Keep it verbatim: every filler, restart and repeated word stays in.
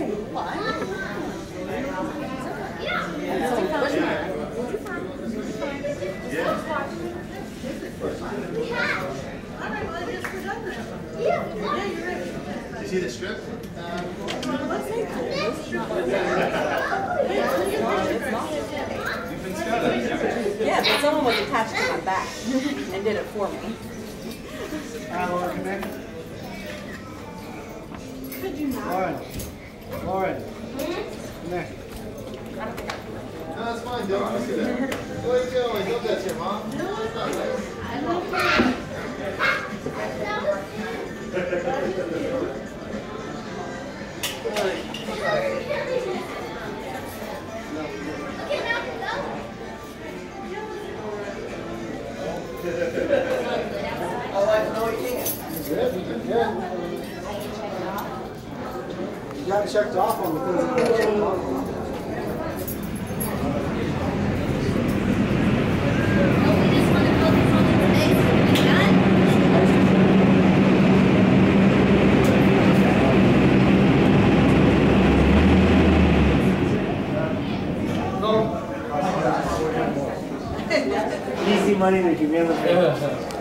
Did you see the strip? Yeah, but someone was attached to my back and did it for me. Alright, Lauren, come here. Lauren. Lauren. Come here. No, that's fine, don't look at that. Where are you going? Look at your mom. Oh, I know you can't. Good, good. You got checked off on the things that you checked off on. Easy money to give you the